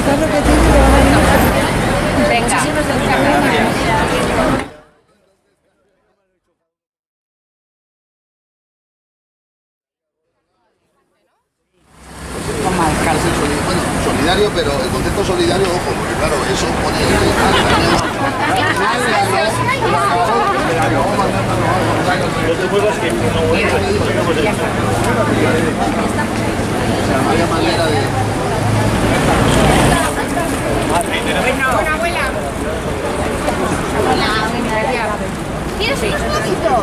¿Sabes lo que te digo? Venga. Como alcalde. Bueno, solidario, pero el concepto solidario, ojo, porque claro, eso pone... No te muevas que no había manera de... Bueno, abuela. Hola, ¿quieres unos huevitos?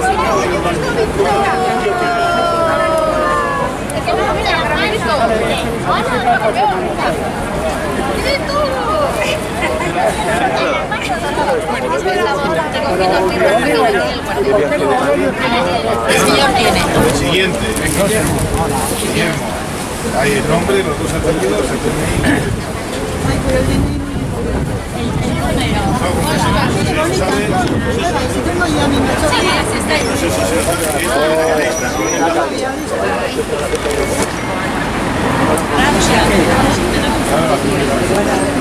Que no me la grabito. El siguiente. Guillermo. Hay el nombre, los dos apellidos, el DNI. Gracias.